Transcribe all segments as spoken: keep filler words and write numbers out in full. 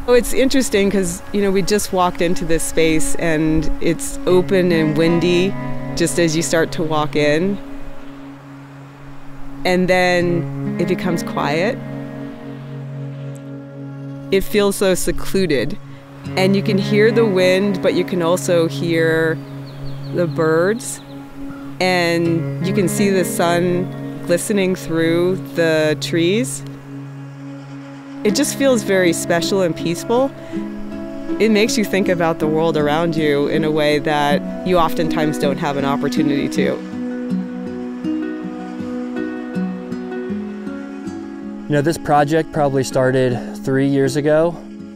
Oh, it's interesting because, you know, we just walked into this space and it's open and windy just as you start to walk in. And then it becomes quiet. It feels so secluded. And you can hear the wind, but you can also hear the birds. And you can see the sun glistening through the trees. It just feels very special and peaceful. It makes you think about the world around you in a way that you oftentimes don't have an opportunity to. You know, this project probably started three years ago.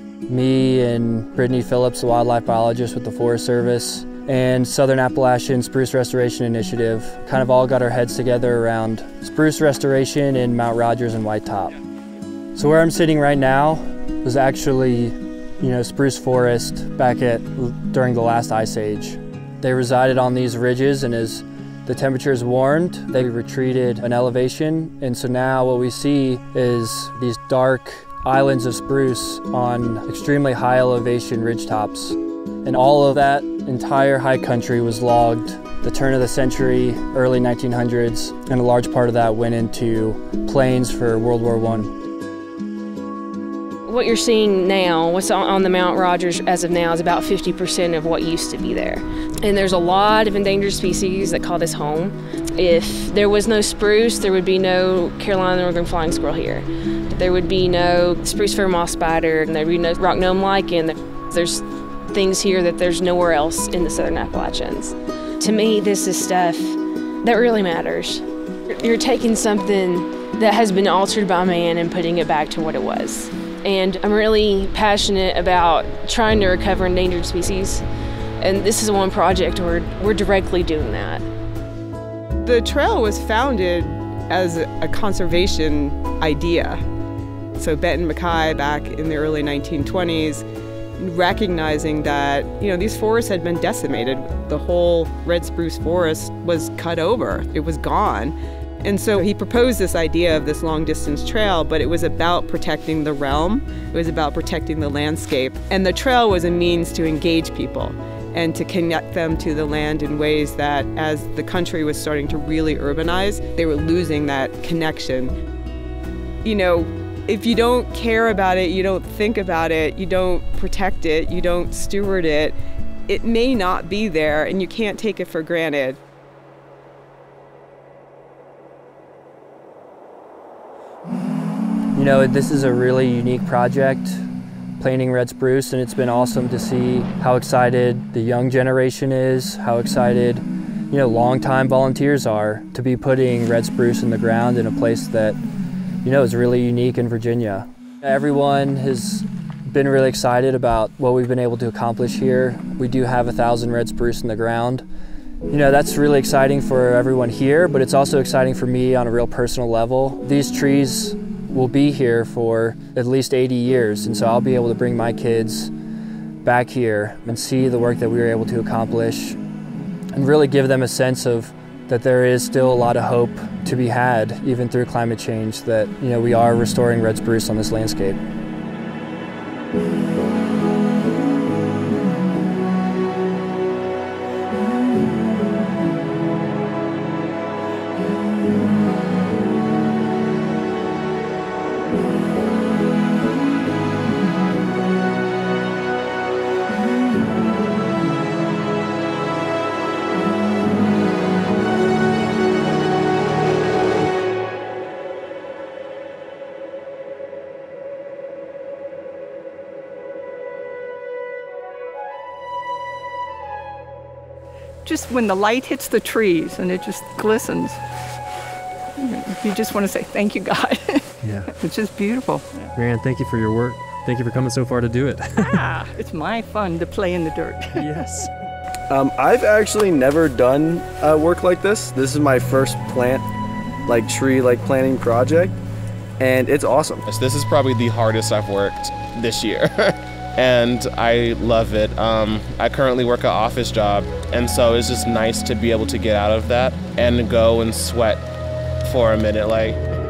Me and Brittany Phillips, the wildlife biologist with the Forest Service, and Southern Appalachian Spruce Restoration Initiative kind of all got our heads together around spruce restoration in Mount Rogers and White Top. So where I'm sitting right now was actually, you know, spruce forest back at during the last ice age. They resided on these ridges, and as the temperatures warmed, they retreated an elevation, and so now what we see is these dark islands of spruce on extremely high elevation ridgetops. And all of that entire high country was logged the turn of the century, early nineteen hundreds, and a large part of that went into planes for World War One. What you're seeing now, what's on the Mount Rogers as of now, is about fifty percent of what used to be there. And there's a lot of endangered species that call this home. If there was no spruce, there would be no Carolina northern flying squirrel here. There would be no spruce fir moss spider, and there would be no rock gnome lichen. There's things here that there's nowhere else in the Southern Appalachians. To me, this is stuff that really matters. You're taking something that has been altered by man and putting it back to what it was. And I'm really passionate about trying to recover endangered species. And this is one project where we're directly doing that. The trail was founded as a conservation idea. So Benton Mackay back in the early nineteen twenties, recognizing that, you know, these forests had been decimated. The whole red spruce forest was cut over. It was gone. And so he proposed this idea of this long distance trail, but it was about protecting the realm. It was about protecting the landscape. And the trail was a means to engage people and to connect them to the land in ways that, as the country was starting to really urbanize, they were losing that connection. You know, if you don't care about it, you don't think about it, you don't protect it, you don't steward it, it may not be there and you can't take it for granted. You know, this is a really unique project, planting red spruce, and it's been awesome to see how excited the young generation is, how excited, you know, longtime volunteers are to be putting red spruce in the ground in a place that, you know, is really unique in Virginia. Everyone has been really excited about what we've been able to accomplish here. We do have a thousand red spruce in the ground. You know, that's really exciting for everyone here, but it's also exciting for me on a real personal level. These trees will be here for at least eighty years, and so I'll be able to bring my kids back here and see the work that we were able to accomplish and really give them a sense of that there is still a lot of hope to be had, even through climate change, that, you know, we are restoring red spruce on this landscape. Just when the light hits the trees and it just glistens, you just want to say, thank you, God. Yeah. It's just beautiful. Marianne, thank you for your work. Thank you for coming so far to do it. Ah, it's my fun to play in the dirt. Yes. Um, I've actually never done uh, work like this. This is my first plant, like tree, like planting project, and it's awesome. This is probably the hardest I've worked this year. And I love it. Um, I currently work an office job, and so it's just nice to be able to get out of that and go and sweat for a minute. Like,